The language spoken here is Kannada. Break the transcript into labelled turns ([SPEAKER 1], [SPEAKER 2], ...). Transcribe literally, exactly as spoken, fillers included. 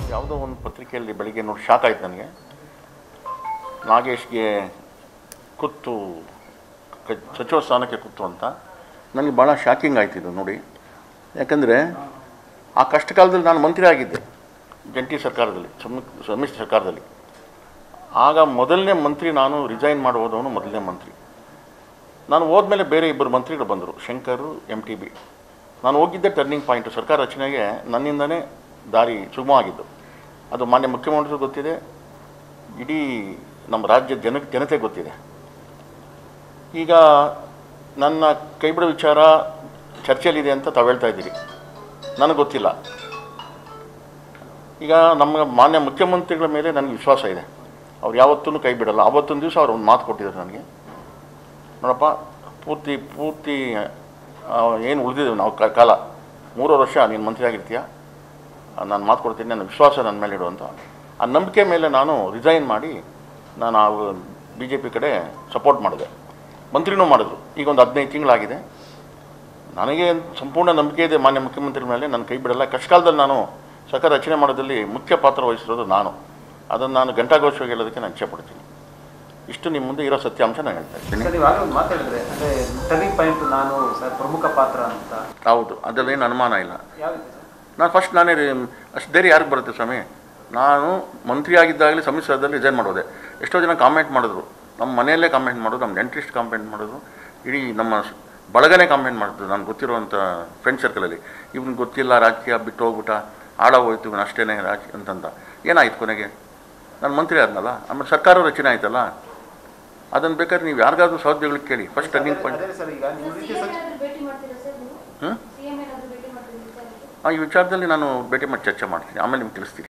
[SPEAKER 1] ಯಾವುದೋ ಒಂದು ಪತ್ರಿಕೆಯಲ್ಲಿ ಬೆಳಿಗ್ಗೆ ನೋಡಿ ಶಾಕ್ ಆಯ್ತು ನನಗೆ. ನಾಗೇಶ್ಗೆ ಕುತ್ತು ಸಚಿವ ಸ್ಥಾನಕ್ಕೆ ಕುತ್ತು ಅಂತ ನನಗೆ ಭಾಳ ಶಾಕಿಂಗ್ ಆಯ್ತಿದ್ದು ನೋಡಿ. ಯಾಕಂದರೆ ಆ ಕಷ್ಟ ಕಾಲದಲ್ಲಿ ನಾನು ಮಂತ್ರಿ ಆಗಿದ್ದೆ ಜಂಟಿ ಸರ್ಕಾರದಲ್ಲಿ, ಸಮ್ಮಿಶ್ರ ಸರ್ಕಾರದಲ್ಲಿ. ಆಗ ಮೊದಲನೇ ಮಂತ್ರಿ ನಾನು, ರಿಸೈನ್ ಮಾಡಿ ಹೋದವನು ಮೊದಲನೇ ಮಂತ್ರಿ. ನಾನು ಹೋದ್ಮೇಲೆ ಬೇರೆ ಇಬ್ಬರು ಮಂತ್ರಿಗಳು ಬಂದರು, ಶಂಕರು, ಎಮ್ ಟಿ ಬಿ. ನಾನು ಹೋಗಿದ್ದೆ ಟರ್ನಿಂಗ್ ಪಾಯಿಂಟು. ಸರ್ಕಾರ ರಚನೆಗೆ ನನ್ನಿಂದನೇ ದಾರಿ ಸುಗಮವಾಗಿದ್ದು. ಅದು ಮಾನ್ಯ ಮುಖ್ಯಮಂತ್ರಿಗಳು ಗೊತ್ತಿದೆ, ಇಡೀ ನಮ್ಮ ರಾಜ್ಯದ ಜನ ಜನತೆ ಗೊತ್ತಿದೆ. ಈಗ ನನ್ನ ಕೈಬಿಡೋ ವಿಚಾರ ಚರ್ಚೆಯಲ್ಲಿದೆ ಅಂತ ತಾವು ಹೇಳ್ತಾ ಇದ್ದೀರಿ, ನನಗೆ ಗೊತ್ತಿಲ್ಲ. ಈಗ ನಮ್ಮ ಮಾನ್ಯ ಮುಖ್ಯಮಂತ್ರಿಗಳ ಮೇಲೆ ನನಗೆ ವಿಶ್ವಾಸ ಇದೆ, ಅವ್ರು ಯಾವತ್ತೂ ಕೈ ಬಿಡಲ್ಲ. ಆವತ್ತೊಂದು ದಿವಸ ಅವ್ರು ಒಂದು ಮಾತು ಕೊಟ್ಟಿದ್ದಾರೆ ನನಗೆ, ನೋಡಪ್ಪ ಪೂರ್ತಿ ಪೂರ್ತಿ ಏನು ಉಳಿದಿದ್ದೇವೆ ನಾವು ಕಾಲ, ಮೂರುವರೆ ವರ್ಷ ನೀನು ಮಂತ್ರಿ ಆಗಿರ್ತೀಯ, ನಾನು ಮಾತು ಕೊಡ್ತೀನಿ, ನನ್ನ ವಿಶ್ವಾಸ ನನ್ನ ಮೇಲೆ ಇಡುವಂಥ ಆ ನಂಬಿಕೆ ಮೇಲೆ ನಾನು ರಿಸೈನ್ ಮಾಡಿ ನಾನು ಆ ಬಿ ಜೆ ಪಿ ಕಡೆ ಸಪೋರ್ಟ್ ಮಾಡಿದೆ. ಮಂತ್ರಿನೂ ಮಾಡಿದ್ರು. ಈಗ ಒಂದು ಹದಿನೈದು ತಿಂಗಳಾಗಿದೆ. ನನಗೆ ಸಂಪೂರ್ಣ ನಂಬಿಕೆ ಇದೆ ಮಾನ್ಯ ಮುಖ್ಯಮಂತ್ರಿ ಮೇಲೆ, ನನ್ನ ಕೈ ಬಿಡಲ್ಲ. ಕಷ್ಟಕಾಲದಲ್ಲಿ ನಾನು ಸರ್ಕಾರ ರಚನೆ ಮಾಡೋದಲ್ಲಿ ಮುಖ್ಯ ಪಾತ್ರ ವಹಿಸಿರೋದು ನಾನು. ಅದನ್ನು ನಾನು ಘಂಟಾಘೋಷವಾಗಿ ಹೇಳೋದಕ್ಕೆ ನಾನು ಇಚ್ಛೆಪಡ್ತೀನಿ. ಇಷ್ಟು ನಿಮ್ಮ ಮುಂದೆ ಇರೋ ಸತ್ಯಾಂಶ ನಾನು ಹೇಳ್ತಾ ಇದ್ದೀನಿ.
[SPEAKER 2] ಮಾತಾಡಿದ್ರೆ ಅಂದರೆ ಟರ್ನಿಂಗ್ ಪಾಯಿಂಟ್ ನಾನು ಸರ್ ಪ್ರಮುಖ ಪಾತ್ರ ಅಂತ.
[SPEAKER 1] ಹೌದು, ಅದರಲ್ಲೇನು ಅನುಮಾನ ಇಲ್ಲ. ನಾನು ಫಸ್ಟ್ ನಾನೇ ಅಷ್ಟು ಧೈರ್ಯ ಯಾರಿಗೆ ಬರುತ್ತೆ ಸ್ವಾಮಿ? ನಾನು ಮಂತ್ರಿ ಆಗಿದ್ದಾಗಲೇ ಸಮ್ಮಿಶ್ರದಲ್ಲಿ ರಿಸೈನ್ ಮಾಡೋದೆ. ಎಷ್ಟೋ ಜನ ಕಾಮೆಂಟ್ ಮಾಡಿದ್ರು, ನಮ್ಮ ಮನೆಯಲ್ಲೇ ಕಾಮೆಂಟ್ ಮಾಡೋದು, ನಮ್ಮ ನೆಂಟ್ರಿಸ್ಟ್ ಕಾಮೆಂಟ್ ಮಾಡೋದು, ಇಡೀ ನಮ್ಮ ಬಳಗನೇ ಕಾಮೆಂಟ್ ಮಾಡಿದ್ರು ನಾನು ಗೊತ್ತಿರುವಂಥ ಫ್ರೆಂಡ್ ಸರ್ಕಲಲ್ಲಿ. ಇವ್ನಿಗೆ ಗೊತ್ತಿಲ್ಲ, ರಾಜಕೀಯ ಬಿಟ್ಟು ಹೋಗ್ಬಿಟ್ಟ, ಹಾಳಾಗೋಯ್ತು ಇವನು ಅಷ್ಟೇ ರಾಜ ಅಂತಂತ. ಏನಾಯ್ತು ಕೊನೆಗೆ? ನಾನು ಮಂತ್ರಿ ಆದ್ನಲ್ಲ, ಆಮೇಲೆ ಸರ್ಕಾರ ರಚನೆ ಆಯ್ತಲ್ಲ. ಅದನ್ನು ಬೇಕಾದ್ರೆ ನೀವು ಯಾರಿಗಾದ್ರೂ ಸಹೋದ್ಯೋಗಿಗಳಿಗೆ ಕೇಳಿ. First turning point. ಹ್ಞೂ ಹಾಂ, ಈ ವಿಚಾರದಲ್ಲಿ ನಾನು ಭೇಟಿ ಮಾಡಿ ಚರ್ಚೆ ಮಾಡ್ತೀನಿ, ಆಮೇಲೆ ನಿಮ್ಗೆ ತಿಳಿಸ್ತೀನಿ.